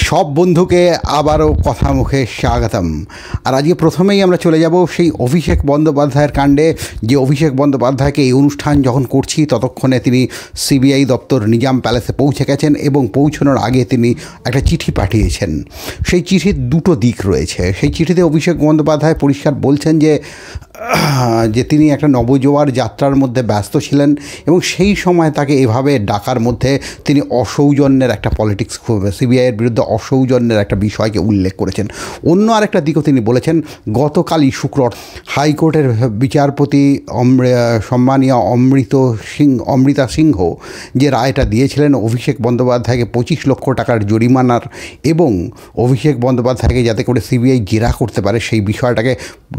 সব বন্ধুকে আবারও কথা মুখে স্বাগতম। আর আজকে প্রথমেই আমরা চলে যাব সেই অভিষেক বন্দ্যোপাধ্যায়ের কাণ্ডে। যে অভিষেক বন্দ্যোপাধ্যায়কে এই অনুষ্ঠান যখন করছি ততক্ষণে তিনি সিবিআই দপ্তর নিজাম প্যালেসে পৌঁছে গেছেন এবং পৌঁছানোর আগে তিনি একটা চিঠি পাঠিয়েছেন। সেই চিঠির দুটো দিক রয়েছে। সেই চিঠিতে অভিষেক বন্দ্যোপাধ্যায় পরিষ্কার বলছেন যে তিনি একটা নবজোয়ার যাত্রার মধ্যে ব্যস্ত ছিলেন এবং সেই সময় তাকে এভাবে ডাকার মধ্যে তিনি অসৌজন্যের একটা পলিটিক্স, সিবিআইয়ের বিরুদ্ধে অসৌজন্যের একটা বিষয়কে উল্লেখ করেছেন। অন্য আরেকটা দিকও তিনি বলেছেন, গতকালই শুক্রবার হাইকোর্টের বিচারপতি সম্মানীয় অমৃতা সিংহ যে রায়টা দিয়েছিলেন অভিষেক বন্দ্যোপাধ্যায়কে 25 লক্ষ টাকার জরিমানার এবং অভিষেক বন্দ্যোপাধ্যায়কে যাতে করে সিবিআই জেরা করতে পারে সেই বিষয়টাকে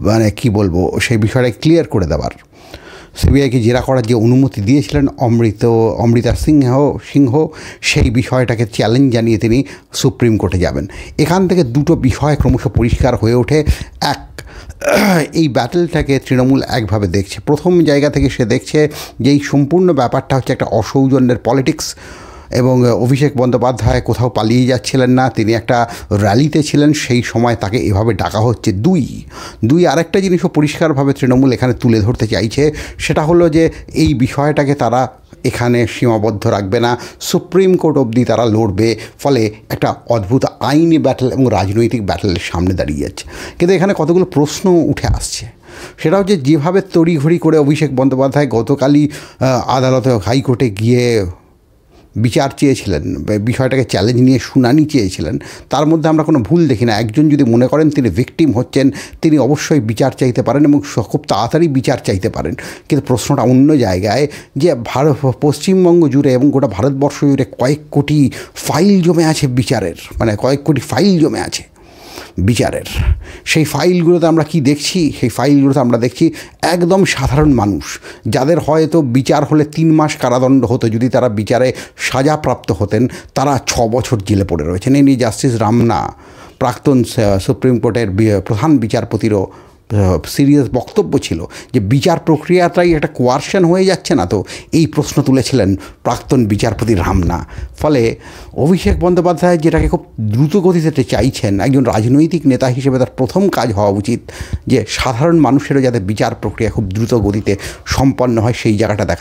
সেই বিষয়টা ক্লিয়ার করে দেওয়ার, সিবিআইকে জেরা করার যে অনুমতি দিয়েছিলেন অমৃতা সিংহ সেই বিষয়টাকে চ্যালেঞ্জ জানিয়ে তিনি সুপ্রিম কোর্টে যাবেন। এখান থেকে দুটো বিষয় ক্রমশ পরিষ্কার হয়ে ওঠে। এক, এই ব্যাটেলটাকে তৃণমূল একভাবে দেখছে। প্রথম জায়গা থেকে সে দেখছে যে এই সম্পূর্ণ ব্যাপারটা হচ্ছে একটা অসৌজন্যের পলিটিক্স এবং অভিষেক বন্দ্যোপাধ্যায় কোথাও পালিয়ে যাচ্ছিলেন না, তিনি একটা র্যালিতে ছিলেন, সেই সময় তাকে এভাবে ডাকা হচ্ছে। দুই আরেকটা জিনিসও পরিষ্কারভাবে তৃণমূল এখানে তুলে ধরতে চাইছে, সেটা হলো যে এই বিষয়টাকে তারা এখানে সীমাবদ্ধ রাখবে না, সুপ্রিম কোর্ট অবধি তারা লড়বে। ফলে একটা অদ্ভুত আইনি ব্যাটেল এবং রাজনৈতিক ব্যাটেলের সামনে দাঁড়িয়ে যাচ্ছে। কিন্তু এখানে কতগুলো প্রশ্ন উঠে আসছে। সেটা হচ্ছে যেভাবে তড়িঘড়ি করে অভিষেক বন্দ্যোপাধ্যায় গতকালই আদালতে হাইকোর্টে গিয়ে বিচার চেয়েছিলেন, বিষয়টাকে চ্যালেঞ্জ নিয়ে শুনানি চেয়েছিলেন, তার মধ্যে আমরা কোনো ভুল দেখি না। একজন যদি মনে করেন তিনি ভিকটিম হচ্ছেন, তিনি অবশ্যই বিচার চাইতে পারেন এবং খুব তাড়াতাড়ি বিচার চাইতে পারেন। কিন্তু প্রশ্নটা অন্য জায়গায়, যে পশ্চিমবঙ্গ জুড়ে এবং গোটা ভারতবর্ষ জুড়ে কয়েক কোটি ফাইল জমে আছে বিচারের, কয়েক কোটি ফাইল জমে আছে বিচারের। সেই ফাইলগুলোতে আমরা কি দেখছি? সেই ফাইলগুলোতে আমরা দেখছি একদম সাধারণ মানুষ, যাদের হয়তো বিচার হলে 3 মাস কারাদণ্ড হতো যদি তারা বিচারে সাজাপ্রাপ্ত হতেন, তারা 6 বছর জেলে পড়ে রয়েছেন। এই নিয়ে জাস্টিস রামনা, প্রাক্তন সুপ্রিম কোর্টের প্রধান বিচারপতিরও সিরিয়াস বক্তব্য ছিল যে বিচার প্রক্রিয়াটাই একটা কোয়ারশন হয়ে যাচ্ছে না, তো এই প্রশ্ন তুলেছিলেন প্রাক্তন বিচারপতি রামনা। ফলে অভিষেক বন্দ্যোপাধ্যায় যেটাকে খুব দ্রুত গতিতে চাইছেন, একজন রাজনৈতিক নেতা হিসেবে তার প্রথম কাজ হওয়া উচিত যে সাধারণ মানুষেরও যাতে বিচার প্রক্রিয়া খুব দ্রুত গতিতে সম্পন্ন হয় সেই জায়গাটা দেখা।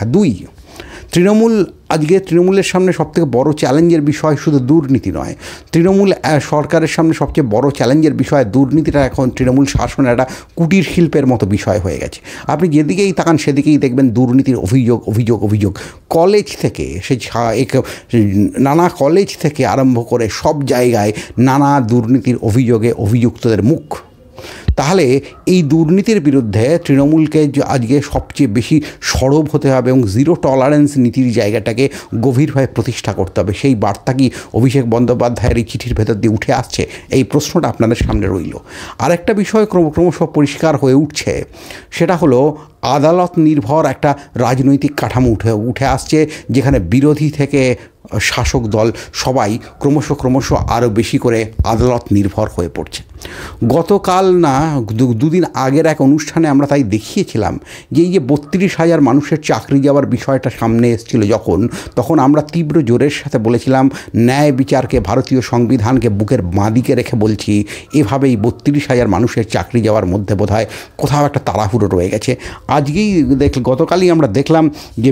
তৃণমূলের সামনে সবথেকে বড় চ্যালেঞ্জের বিষয় শুধু দুর্নীতি নয়, তৃণমূল সরকারের সামনে সবচেয়ে বড় চ্যালেঞ্জের বিষয় দুর্নীতিটা এখন তৃণমূল শাসনের একটা কুটির শিল্পের মতো বিষয় হয়ে গেছে। আপনি যেদিকেই তাকান সেদিকেই দেখবেন দুর্নীতির অভিযোগ। কলেজ থেকে নানা কলেজ থেকে আরম্ভ করে সব জায়গায় নানা দুর্নীতির অভিযোগে অভিযুক্তদের মুখ। তাহলে এই দুর্নীতির বিরুদ্ধে তৃণমূলকে আজকে সবচেয়ে বেশি সরব হতে হবে এবং জিরো টলারেন্স নীতির জায়গাটাকে গভীরভাবে প্রতিষ্ঠা করতে হবে। সেই বার্তা কি অভিষেক বন্দ্যোপাধ্যায়ের এই চিঠির ভেতর দিয়ে উঠে আসছে? এই প্রশ্নটা আপনাদের সামনে রইল। আরেকটা বিষয় ক্রমশ পরিষ্কার হয়ে উঠছে, সেটা হলো আদালত নির্ভর একটা রাজনৈতিক কাঠামো উঠে আসছে, যেখানে বিরোধী থেকে শাসক দল সবাই ক্রমশ আরও বেশি করে আদালত নির্ভর হয়ে পড়ছে। গতকাল না দুদিন আগের এক অনুষ্ঠানে আমরা তাই দেখিয়েছিলাম যে এই যে 32,000 মানুষের চাকরি যাওয়ার বিষয়টা সামনে এসেছিল তখন আমরা তীব্র জোরের সাথে বলেছিলাম ন্যায় বিচারকে, ভারতীয় সংবিধানকে বুকের বাঁদিকে রেখে বলছি, এভাবেই 32,000 মানুষের চাকরি যাওয়ার মধ্যে বোধহয় কোথাও একটা তাড়াহুড়ো রয়ে গেছে। গতকালই আমরা দেখলাম যে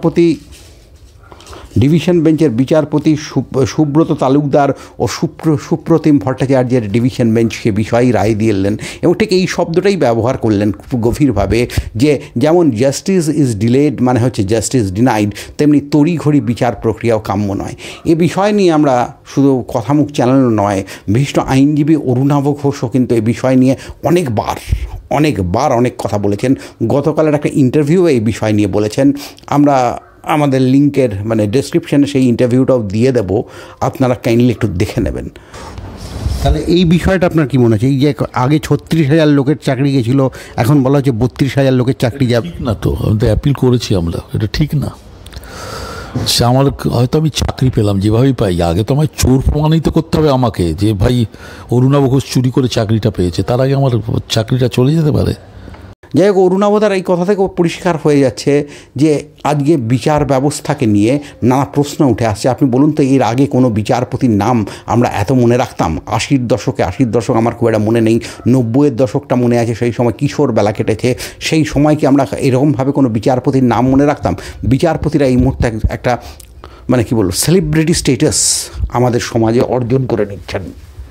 ডিভিশন বেঞ্চের বিচারপতি সুব্রত তালুকদার ও সুপ্রতিম ভট্টাচার্যের ডিভিশন বেঞ্চ সে বিষয়েই রায় দিলেন এবং ঠিক এই শব্দটাই ব্যবহার করলেন খুব গভীরভাবে, যে যেমন জাস্টিস ইজ ডিলেড মানে হচ্ছে জাস্টিস ডিনাইড, তেমনি তড়িঘড়ি বিচার প্রক্রিয়াও কাম্য নয়। এ বিষয় নিয়ে আমরা শুধু কথামুখ চ্যানেল নয়, বিশিষ্ট আইনজীবী অরুণাভঘোষও কিন্তু এই বিষয় নিয়ে অনেকবার অনেক কথা বলেছেন। গতকালের একটা ইন্টারভিউ এই বিষয় নিয়ে বলেছেন। আমরা আমাদের লিঙ্কের ডেসক্রিপশানে সেই ইন্টারভিউটাও দিয়ে দেব, আপনারা কাইন্ডলি একটু দেখে নেবেন। তাহলে এই বিষয়টা আপনার কী মনে হচ্ছে? এই যে আগে 36,000 লোকের চাকরি গেছিল, এখন বলা হচ্ছে 32,000 লোকের চাকরি যাবে না। তো আমি তো অ্যাপিল করেছি, এটা ঠিক না। সে আমার হয়তো আমি চাকরি পেলাম যেভাবেই পাই, আগে তো আমায় চোর প্রমাণিত করতে হবে আমাকে যে ভাই অরুণাভ ঘোষ চুরি করে চাকরিটা পেয়েছে, তার আগে আমার চাকরিটা চলে যেতে পারে। যাই হোক, অরুণাবতার এই কথা থেকে পরিষ্কার হয়ে যাচ্ছে যে আজকে বিচার ব্যবস্থাকে নিয়ে নানা প্রশ্ন উঠে আসছে। আপনি বলুন তো, এর আগে কোনো বিচারপতির নাম আমরা এত মনে রাখতাম? 80-র দশক আমার খুব একটা মনে নেই, 90-এর দশকটা মনে আছে, সেই সময় কিশোর বেলা কেটেছে। সেই সময় কি আমরা এরকমভাবে কোনো বিচারপতির নাম মনে রাখতাম? বিচারপতিরা এই মুহূর্তে একটা মানে কি বলবো, সেলিব্রিটি স্টেটাস আমাদের সমাজে অর্জন করে নিচ্ছেন।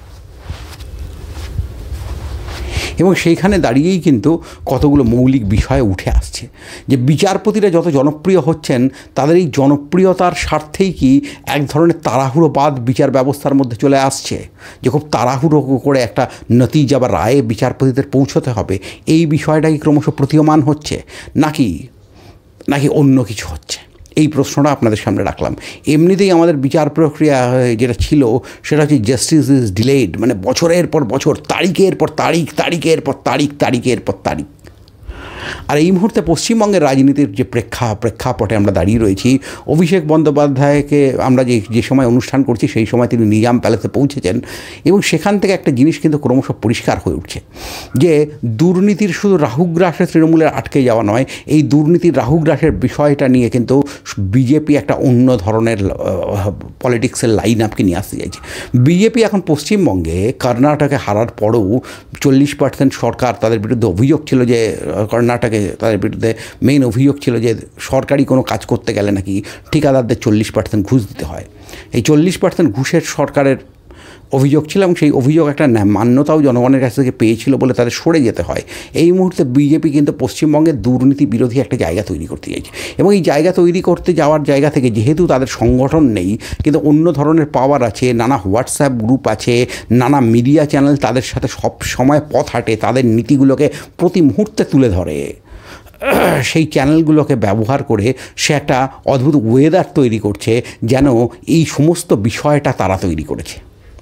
এবং সেইখানে দাঁড়িয়েই কিন্তু কতগুলো মৌলিক বিষয় উঠে আসছে যে বিচারপতিরা যত জনপ্রিয় হচ্ছেন, তাদের এই জনপ্রিয়তার স্বার্থেই কি এক ধরনের তাড়াহুড়োবাদ বিচার ব্যবস্থার মধ্যে চলে আসছে, যে খুব তাড়াহুড়ো করে একটা নতিজা বা রায়ে বিচারপতিদের পৌঁছতে হবে। এই বিষয়টাই ক্রমশ প্রতীয়মান হচ্ছে, নাকি অন্য কিছু হচ্ছে? এই প্রশ্নটা আপনাদের সামনে রাখলাম। এমনিতেই আমাদের বিচার প্রক্রিয়া যেটা ছিল সেটা হচ্ছে জাস্টিস ইজ ডিলেড, মানে বছরের পর বছর, তারিখের পর তারিখ, তারিখের পর তারিখ, তারিখের পর তারিখ। আর এই মুহূর্তে পশ্চিমবঙ্গের রাজনীতির যে প্রেক্ষাপটে আমরা দাঁড়িয়ে রয়েছি, অভিষেক বন্দ্যোপাধ্যায়কে আমরা যে সময় অনুষ্ঠান করছি সেই সময় তিনি নিজাম প্যালেসে পৌঁছেছেন, এবং সেখান থেকে একটা জিনিস কিন্তু ক্রমশ পরিষ্কার হয়ে উঠছে যে দুর্নীতির শুধু রাহুগ্রাসে তৃণমূলের আটকে যাওয়া নয়, এই দুর্নীতির রাহুগ্রাসের বিষয়টা নিয়ে কিন্তু বিজেপি একটা অন্য ধরনের পলিটিক্সের লাইন আপকে নিয়ে আসতে চাইছে। বিজেপি এখন পশ্চিমবঙ্গে কর্ণাটকে হারার পরেও 40% সরকার, তাদের বিরুদ্ধে অভিযোগ ছিল যে কর্ণাটকে তাদের বিরুদ্ধে মেইন অভিযোগ ছিল যে সরকারি কোনো কাজ করতে গেলে নাকি ঠিকাদারদের 40% ঘুষ দিতে হয়। এই 40% ঘুষের সরকারের অভিযোগ ছিল, এবং সেই অভিযোগ একটা মান্যতাও জনগণের কাছ থেকে পেয়েছিল বলে তাদের সরে যেতে হয়। এই মুহূর্তে বিজেপি কিন্তু পশ্চিমবঙ্গের দুর্নীতি বিরোধী একটা জায়গা তৈরি করতে চাইছে, এবং এই জায়গা তৈরি করতে যাওয়ার জায়গা থেকে যেহেতু তাদের সংগঠন নেই, কিন্তু অন্য ধরনের পাওয়ার আছে, নানা হোয়াটসঅ্যাপ গ্রুপ আছে, নানা মিডিয়া চ্যানেল তাদের সাথে সব সময় পথ হাঁটে, তাদের নীতিগুলোকে প্রতি মুহূর্তে তুলে ধরে, সেই চ্যানেলগুলোকে ব্যবহার করে সে একটা অদ্ভুত ওয়েদার তৈরি করছে, যেন এই সমস্ত বিষয়টা তারা তৈরি করেছে।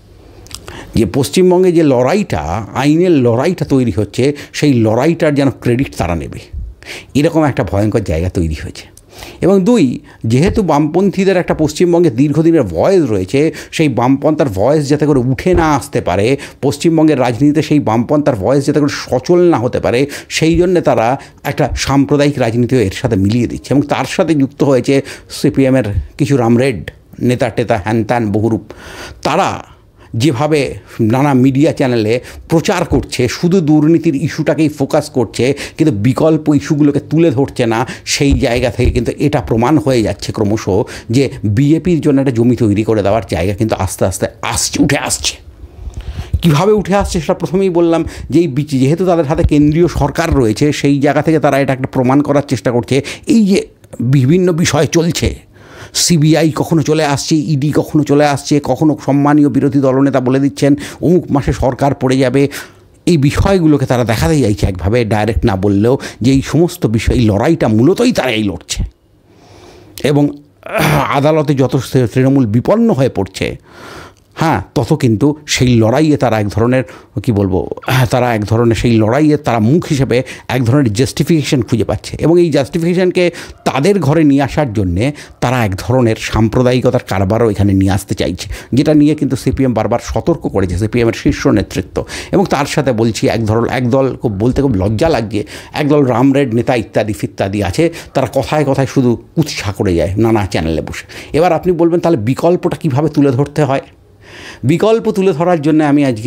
যে পশ্চিমবঙ্গে যে লড়াইটা, আইনের লড়াইটা তৈরি হচ্ছে, সেই লড়াইটার যেন ক্রেডিট তারা নেবে, এরকম একটা ভয়ঙ্কর জায়গা তৈরি হয়েছে। এবং দুই, যেহেতু বামপন্থীদের একটা পশ্চিমবঙ্গে দীর্ঘদিনের ভয়েস রয়েছে, সেই বামপন্থার ভয়েস যাতে করে উঠে না আসতে পারে, পশ্চিমবঙ্গের রাজনীতিতে সেই বামপন্থার ভয়েস যাতে করে সচল না হতে পারে, সেই জন্যে তারা একটা সাম্প্রদায়িক রাজনীতিও এর সাথে মিলিয়ে দিচ্ছে। এবং তার সাথে যুক্ত হয়েছে সিপিএমের কিছু রামরেড নেতা টেতা হ্যান ত্যান বহুরূপ। তারা যেভাবে নানা মিডিয়া চ্যানেলে প্রচার করছে, শুধু দুর্নীতির ইস্যুটাকেই ফোকাস করছে, কিন্তু বিকল্প ইস্যুগুলোকে তুলে ধরছে না, সেই জায়গা থেকে কিন্তু এটা প্রমাণ হয়ে যাচ্ছে ক্রমশ যে বিজেপির জন্য একটা জমি তৈরি করে দেওয়ার জায়গা কিন্তু আস্তে আস্তে উঠে আসছে। কীভাবে উঠে আসছে সেটা প্রথমেই বললাম, যে যেহেতু তাদের হাতে কেন্দ্রীয় সরকার রয়েছে, সেই জায়গা থেকে তারা এটা একটা প্রমাণ করার চেষ্টা করছে। এই যে বিভিন্ন বিষয় চলছে, সিবিআই কখনো চলে আসছে, ইডি কখনো চলে আসছে, কখনো সম্মানীয় বিরোধী দলনেতা বলে দিচ্ছেন অমুক মাসে সরকার পড়ে যাবে, এই বিষয়গুলোকে তারা দেখাতে চাইছে একভাবে, ডাইরেক্ট না বললেও, যে এই সমস্ত বিষয়, এই লড়াইটা মূলতই তারাই লড়ছে। এবং আদালতে যত তৃণমূল বিপন্ন হয়ে পড়ছে, হ্যাঁ, তত কিন্তু সেই লড়াইয়ে তারা এক ধরনের কী বলবো, তারা এক ধরনের সেই লড়াইয়ে তারা মুখ হিসেবে এক ধরনের জাস্টিফিকেশান খুঁজে পাচ্ছে, এবং এই জাস্টিফিকেশানকে তাদের ঘরে নিয়ে আসার জন্যে তারা এক ধরনের সাম্প্রদায়িকতার কারবারও এখানে নিয়ে আসতে চাইছে, যেটা নিয়ে কিন্তু সিপিএম বারবার সতর্ক করেছে, সিপিএমের শীর্ষ নেতৃত্ব। এবং তার সাথে বলছি, একদল খুব বলতে খুব লজ্জা লাগছে, একদল রামরেড নেতা ইত্যাদি আছে, তারা কথায় কথায় শুধু উৎসাহ করে যায় নানা চ্যানেলে বসে। এবার আপনি বলবেন তাহলে বিকল্পটা কীভাবে তুলে ধরতে হয়? বিকল্প তুলে ধরার জন্য আমি আজকে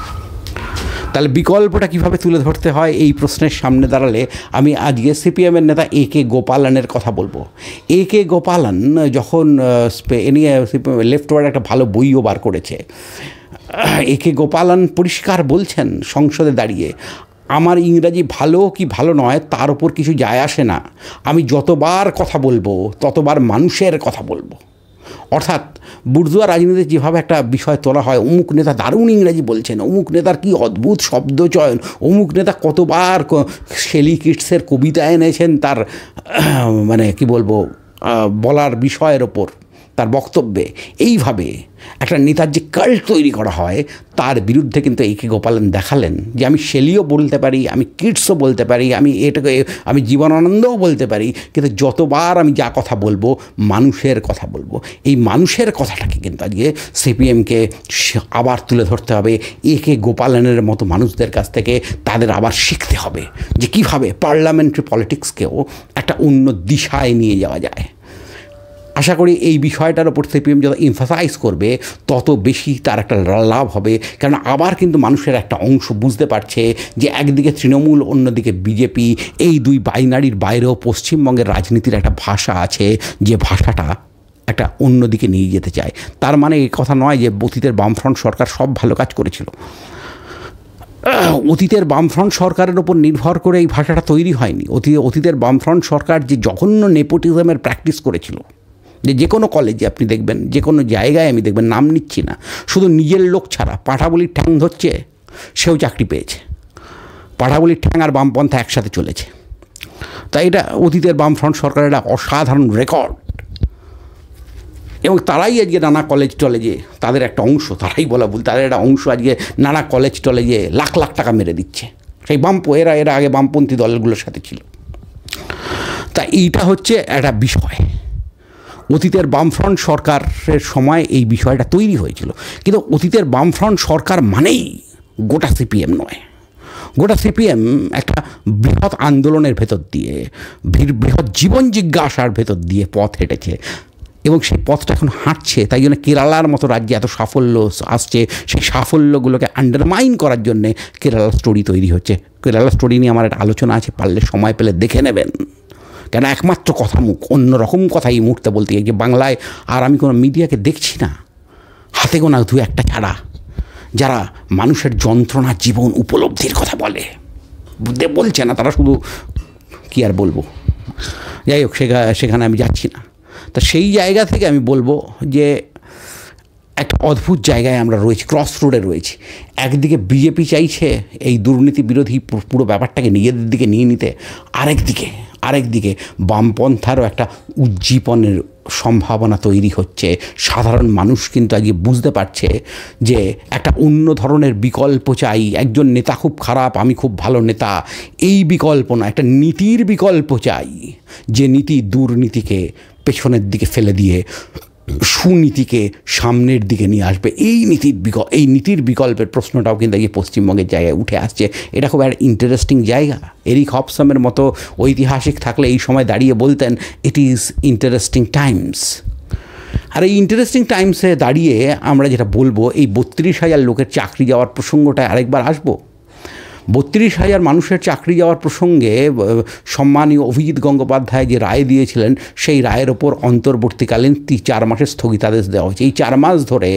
বিকল্পটা কীভাবে তুলে ধরতে হয় এই প্রশ্নের সামনে দাঁড়ালে আমি আজকে সিপিএমের নেতা A.K. গোপালনের কথা বলবো। A.K. গোপালন যখন এ নিয়ে লেফট ওয়ার্ড একটা ভালো বইও বার করেছে, A.K. গোপালন পরিষ্কার বলছেন সংসদে দাঁড়িয়ে, আমার ইংরাজি ভালো কি ভালো নয় তার ওপর কিছু যায় আসে না, আমি যতবার কথা বলবো ততবার মানুষের কথা বলবো। অর্থাৎ বুর্জোয়া রাজনীতিতে যেভাবে একটা বিষয় তোলা হয়, অমুক নেতা দারুণ ইংরাজি বলছেন, অমুক নেতার কি অদ্ভুত শব্দচয়ন, অমুক নেতা কতবার শেলি কিটসের কবিতা এনেছেন তার মানে কি বলবো বলার বিষয়ের ওপর, তার বক্তব্যে, এইভাবে একটা নেতার যে কাল্ট তৈরি করা হয়, তার বিরুদ্ধে কিন্তু একে গোপালন দেখালেন যে আমি শেলিও বলতে পারি, আমি কিডসও বলতে পারি, আমি জীবনানন্দও বলতে পারি, কিন্তু যতবার আমি যা কথা বলবো মানুষের কথা বলবো। এই মানুষের কথাটাকে কিন্তু আজকে সিপিএমকে আবার তুলে ধরতে হবে। একে গোপালনের মতো মানুষদের কাছ থেকে তাদের আবার শিখতে হবে যে কীভাবে পার্লামেন্টারি পলিটিক্সকেও একটা অন্য দিশায় নিয়ে যাওয়া যায়। আশা করি এই বিষয়টার ওপর সিপিএম যত এমফাসাইজ করবে তত বেশি তার একটা লাভ হবে, কারণ আবার কিন্তু মানুষের একটা অংশ বুঝতে পারছে যে একদিকে তৃণমূল, অন্যদিকে বিজেপি, এই দুই বাইনারির বাইরেও পশ্চিমবঙ্গের রাজনীতির একটা ভাষা আছে, যে ভাষাটা একটা অন্যদিকে নিয়ে যেতে চায়। তার মানে এই কথা নয় যে অতীতের বামফ্রন্ট সরকার সব ভালো কাজ করেছিল। অতীতের বামফ্রন্ট সরকারের ওপর নির্ভর করে এই ভাষাটা তৈরি হয়নি। অতীতের বামফ্রন্ট সরকার যে জঘন্য নেপোটিজমের প্র্যাকটিস করেছিল, যে কোনো কলেজে আপনি দেখবেন, যে কোনো জায়গায় আমি দেখবেন, নাম নিচ্ছি না, শুধু নিজের লোক ছাড়া পাঠাবলির ঠ্যাং ধরছে, সেও চাকরি পেয়েছে। পাঠাবলির ঠ্যাং আর বামপন্থা একসাথে চলেছে। তাই এটা অতীতের বামফ্রন্ট সরকারের একটা অসাধারণ রেকর্ড, এবং তারাই আজকে নানা কলেজ টলেজে, তাদের একটা অংশ, তারাই বলা ভুল, তাদের একটা অংশ আজকে নানা কলেজ টলেজে লাখ লাখ টাকা মেরে দিচ্ছে। সেই এরা আগে বামপন্থী দলগুলোর সাথে ছিল। তা এইটা হচ্ছে একটা বিষয়। অতীতের বামফ্রন্ট সরকারের সময় এই বিষয়টা তৈরি হয়েছিল, কিন্তু অতীতের বামফ্রন্ট সরকার মানেই গোটা সিপিএম নয়। গোটা সিপিএম একটা বৃহৎ আন্দোলনের ভেতর দিয়ে, বৃহৎ জীবন জিজ্ঞাসার ভেতর দিয়ে পথ হেঁটেছে, এবং সেই পথটা এখন হাঁটছে। তাই জন্য কেরালার মতো রাজ্যে এত সাফল্য আসছে। সেই সাফল্যগুলোকে আন্ডারমাইন করার জন্যে কেরালা স্টোরি তৈরি হচ্ছে। কেরালা স্টোরি নিয়ে আমার একটা আলোচনা আছে, পারলে সময় পেলে দেখে নেবেন। কেন একমাত্র কথা মুখ, অন্য রকম কথা এই মুহূর্তে বলতে গিয়ে, যে বাংলায় আর আমি কোনো মিডিয়াকে দেখছি না, হাতে গোনা দু একটা ছাড়া, যারা মানুষের যন্ত্রণা, জীবন উপলব্ধির কথা বলছে না, তারা শুধু কি আর বলবো। যাই হোক, সেখানে আমি যাচ্ছি না। তা সেই জায়গা থেকে আমি বলবো যে একটা অদ্ভুত জায়গায় আমরা রয়েছি, ক্রস রোডে রয়েছি। একদিকে বিজেপি চাইছে এই দুর্নীতি বিরোধী পুরো ব্যাপারটাকে নিজেদের দিকে নিয়ে নিতে, আরেকদিকে বামপন্থারও একটা উজ্জীবনের সম্ভাবনা তৈরি হচ্ছে। সাধারণ মানুষ কিন্তু আজকে বুঝতে পারছে যে একটা অন্য ধরনের বিকল্প চাই। একজন নেতা খুব খারাপ, আমি খুব ভালো নেতা, এই বিকল্প না, একটা নীতির বিকল্প চাই, যে নীতি দুর্নীতিকে পেছনের দিকে ফেলে দিয়ে সুনীতিকে সামনের দিকে নিয়ে আসবে। এই নীতির বিকল্পের প্রশ্নটাও কিন্তু এই পশ্চিমবঙ্গের জায়গায় উঠে আসছে। এটা খুব একটা ইন্টারেস্টিং জায়গা। এরিক হবসমের মতো ঐতিহাসিক থাকলে এই সময় দাঁড়িয়ে বলতেন ইট ইজ ইন্টারেস্টিং টাইমস। আর এই ইন্টারেস্টিং টাইমসে দাঁড়িয়ে আমরা যেটা বলবো, এই 32,000 লোকের চাকরি যাওয়ার প্রসঙ্গটা আরেকবার আসবো। 32,000 মানুষের চাকরি যাওয়ার প্রসঙ্গে সম্মানীয় অভিজিৎ গঙ্গোপাধ্যায় যে রায় দিয়েছিলেন, সেই রায়ের ওপর অন্তর্বর্তীকালীন 4 মাসের স্থগিতাদেশ দেওয়া হয়েছে। এই 4 মাস ধরে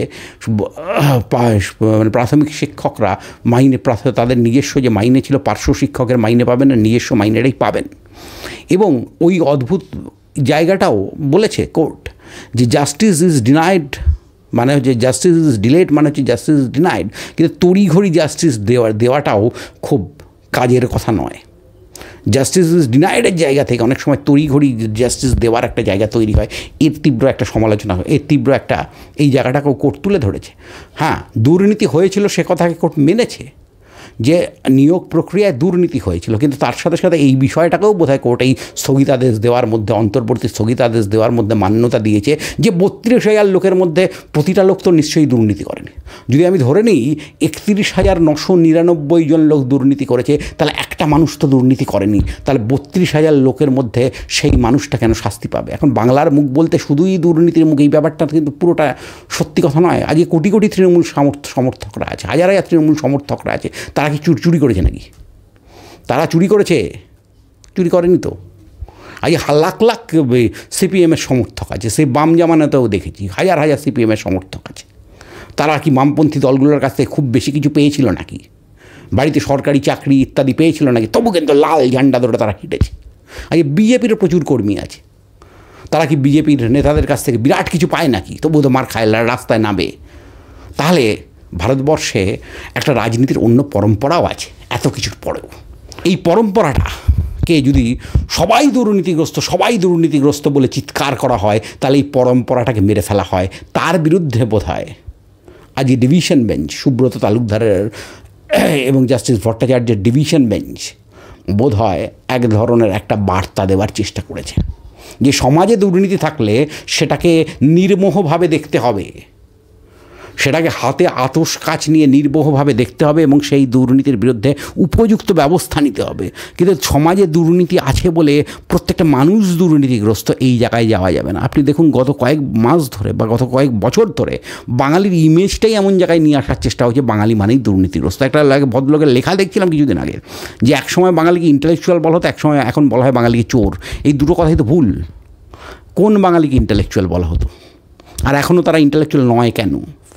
প্রাথমিক শিক্ষকরা মাইনে, তাদের নিজস্ব যে মাইনে ছিল, পার্শ্ব শিক্ষকের মাইনে পাবেন না, নিজস্ব মাইনেটাই পাবেন। এবং ওই অদ্ভুত জায়গাটাও বলেছে কোর্ট যে জাস্টিস ইজ ডিনাইড মানে হচ্ছে জাস্টিস ইজ ডিলেড, মানে হচ্ছে জাস্টিস ইজ ডিনাইড। কিন্তু তড়িঘড়ি জাস্টিস দেওয়াটাও খুব কাজের কথা নয়। জাস্টিস ইজ ডিনাইডের জায়গা থেকে অনেক সময় তড়িঘড়ি জাস্টিস দেওয়ার একটা জায়গা তৈরি হয়। এর তীব্র একটা সমালোচনা হয়, এর তীব্র একটা এই জায়গাটাকেও কোর্ট তুলে ধরেছে। হ্যাঁ, দুর্নীতি হয়েছিল সে কথাকে কোর্ট মেনেছে, যে নিয়োগ প্রক্রিয়ায় দুর্নীতি হয়েছিল, কিন্তু তার সাথে সাথে এই বিষয়টাকেও বোধহয় কোর্ট এই স্থগিতাদেশ দেওয়ার মধ্যে, অন্তর্বর্তী স্থগিতাদেশ দেওয়ার মধ্যে মান্যতা দিয়েছে যে 32,000 লোকের মধ্যে প্রতিটা লোক তো নিশ্চয়ই দুর্নীতি করেনি। যদি আমি ধরে নিই 31,999 জন লোক দুর্নীতি করেছে, তাহলে একটা মানুষ তো দুর্নীতি করেনি, তাহলে 32,000 লোকের মধ্যে সেই মানুষটা কেন শাস্তি পাবে? এখন বাংলার মুখ বলতে শুধুই দুর্নীতির মুখ, এই ব্যাপারটা কিন্তু পুরোটা সত্যি কথা নয়। আজকে কোটি কোটি তৃণমূল সমর্থকরা আছে, হাজার হাজার তৃণমূল সমর্থকরা আছে, তারা কি চুরি করেছে নাকি? তারা চুরি করেছে? চুরি করেনি তো। আজ লাখ লাখ সিপিএমের সমর্থক আছে, সেই বাম জামানাতেও দেখেছি হাজার হাজার সিপিএমের সমর্থক আছে। তারা কি বামপন্থী দলগুলোর কাছ থেকে খুব বেশি কিছু পেয়েছিল নাকি? বাড়িতে সরকারি চাকরি ইত্যাদি পেয়েছিল নাকি? তবু কিন্তু লাল ঝান্ডা ধরে তারা হেঁটেছে। আজ বিজেপিরও প্রচুর কর্মী আছে, তারা কি বিজেপির নেতাদের কাছ থেকে বিরাট কিছু পায় নাকি? তবু তো মার খায়, রাস্তায় নামে। তাহলে ভারতবর্ষে একটা রাজনীতির অন্য পরম্পরাও আছে এত কিছুর পরেও। এই পরম্পরাটা কে যদি সবাই দুর্নীতিগ্রস্ত বলে চিৎকার করা হয়, তাহলে এই পরম্পরাটাকে মেরে ফেলা হয়। তার বিরুদ্ধে বোধহয় আজকে ডিভিশন বেঞ্চ, সুব্রত তালুকদারের এবং জাস্টিস ভট্টাচার্যের ডিভিশন বেঞ্চ বোধহয় এক ধরনের একটা বার্তা দেওয়ার চেষ্টা করেছে যে সমাজে দুর্নীতি থাকলে সেটাকে নির্মোহভাবে দেখতে হবে, সেটাকে হাতে আতশ কাচ নিয়ে নির্মোহভাবে দেখতে হবে এবং সেই দুর্নীতির বিরুদ্ধে উপযুক্ত ব্যবস্থা নিতে হবে। কিন্তু সমাজে দুর্নীতি আছে বলে প্রত্যেকটা মানুষ দুর্নীতিগ্রস্ত, এই জায়গায় যাওয়া যাবে না। আপনি দেখুন গত কয়েক মাস ধরে বা গত কয়েক বছর ধরে বাঙালির ইমেজটাই এমন জায়গায় নিয়ে আসার চেষ্টা হচ্ছে বাঙালি মানেই দুর্নীতিগ্রস্ত। একটা ভদ্রলোকের লেখা দেখছিলাম কিছুদিন আগে যে একসময় বাঙালিকে ইন্টেলেকচুয়াল বলা হতো, একসময় এখন বলা হয় বাঙালিকে চোর। এই দুটো কথাই তো ভুল। কোন বাঙালিকে ইন্টেলেকচুয়াল বলা হতো? আর এখনও তারা ইন্টেলেকচুয়াল নয় কেন?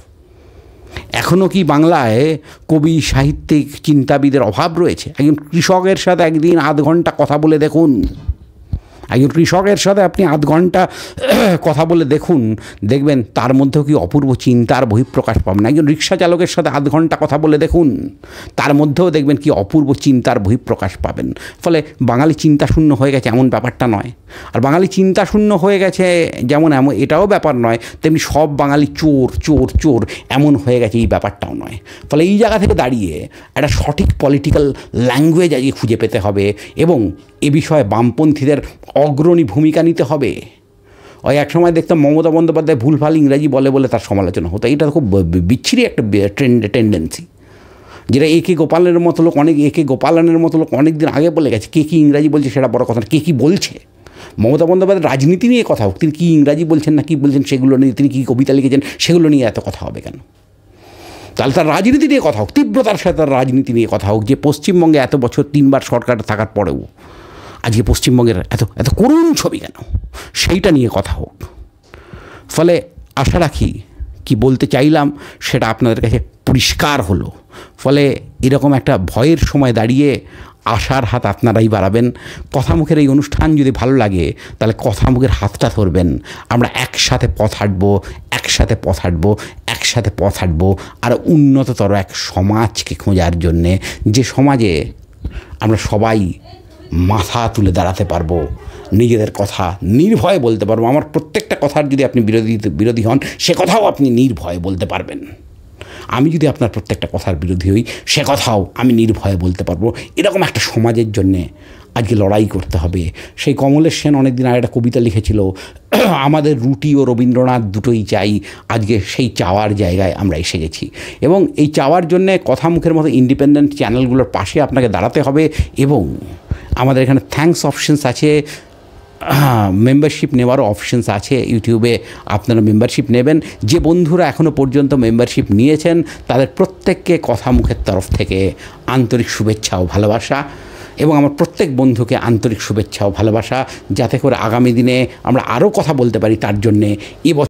এখনও কি বাংলায় কবি, সাহিত্যিক, চিন্তাবিদের অভাব রয়েছে? একজন কৃষকের সাথে একদিন আধ ঘন্টা কথা বলে দেখুন, একজন কৃষকের সাথে আপনি আধ ঘন্টা কথা বলে দেখুন, দেখবেন তার মধ্যেও কি অপূর্ব চিন্তার বহিঃপ্রকাশ পাবেন। একজন রিক্সা চালকের সাথে আধ ঘন্টা কথা বলে দেখুন, তার মধ্যেও দেখবেন কি অপূর্ব চিন্তার বহিঃপ্রকাশ পাবেন। ফলে বাঙালি চিন্তাশূন্য হয়ে গেছে এমন ব্যাপারটা নয়। আর বাঙালি চিন্তাশূন্য হয়ে গেছে যেমন এটাও ব্যাপার নয়, তেমনি সব বাঙালি চোর চোর চোর এমন হয়ে গেছে এই ব্যাপারটাও নয়। ফলে এই জায়গা থেকে দাঁড়িয়ে একটা সঠিক পলিটিক্যাল ল্যাঙ্গুয়েজ আজকে খুঁজে পেতে হবে এবং এ বিষয়ে বামপন্থীদের অগ্রণী ভূমিকা নিতে হবে। ওই এক সময় দেখতাম মমতা বন্দ্যোপাধ্যায় ভুলভাল ইংরাজি বলে বলে তার সমালোচনা হতো। এটা খুব বিচ্ছিরি একটা টেন্ডেন্সি, যেটা একে গোপালনের মতো লোক অনেক দিন আগে বলে গেছে। কে কী ইংরাজি বলছে সেটা বড় কথা না, কে কী বলছে। মমতা বন্দ্যোপাধ্যায় রাজনীতি নিয়ে কথা হোক, তিনি কী ইংরাজি বলছেন না কী বলছেন সেগুলো নিয়ে, তিনি কী কবিতা লিখেছেন সেগুলো নিয়ে এত কথা হবে কেন? তাহলে তার রাজনীতি নিয়ে কথা হোক, তীব্রতার সাথে তার রাজনীতি নিয়ে কথা হোক, যে পশ্চিমবঙ্গে এত বছর 3 বার সরকার থাকার পরেও আজকে পশ্চিমবঙ্গের এত করুণ ছবি কেন, সেইটা নিয়ে কথা হোক। ফলে আশা রাখি কি বলতে চাইলাম সেটা আপনাদের কাছে পরিষ্কার হলো। ফলে এরকম একটা ভয়ের সময় দাঁড়িয়ে আশার হাত আপনারাই বাড়াবেন। কথা মুখের এই অনুষ্ঠান যদি ভালো লাগে তাহলে কথা মুখের হাতটা ধরবেন। আমরা একসাথে পথ হাঁটবো আর উন্নততর এক সমাজকে খোঁজার জন্যে, যে সমাজে আমরা সবাই মাথা তুলে দাঁড়াতে পারবো, নিজেদের কথা নির্ভয়ে বলতে পারবো। আমার প্রত্যেকটা কথার যদি আপনি বিরোধী হন, সে কথাও আপনি নির্ভয়ে বলতে পারবেন। আমি যদি আপনার প্রত্যেকটা কথার বিরোধী হই, সে কথাও আমি নির্ভয়ে বলতে পারবো। এরকম একটা সমাজের জন্যে আজকে লড়াই করতে হবে। সেই কমলেশ সেন অনেক দিন আগে একটা কবিতা লিখেছিল, আমাদের রুটি ও রবীন্দ্রনাথ দুটোই চাই। আজকে সেই চাওয়ার জায়গায় আমরা এসে গেছি এবং এই চাওয়ার জন্যে কথা মুখের মতো ইন্ডিপেন্ডেন্ট চ্যানেলগুলোর পাশে আপনাকে দাঁড়াতে হবে। এবং আমাদের এখানে থ্যাঙ্কস অপশনস আছে, মেম্বারশিপ নেওয়ারও অপশনস আছে। ইউটিউবে আপনারা মেম্বারশিপ নেবেন। যে বন্ধুরা এখনও পর্যন্ত মেম্বারশিপ নিয়েছেন তাদের প্রত্যেককে কথা মুখের তরফ থেকে আন্তরিক শুভেচ্ছা ও ভালোবাসা, এবং আমার প্রত্যেক বন্ধুকে আন্তরিক শুভেচ্ছা ও ভালোবাসা, যাতে করে আগামী দিনে আমরা আরও কথা বলতে পারি। তার জন্যে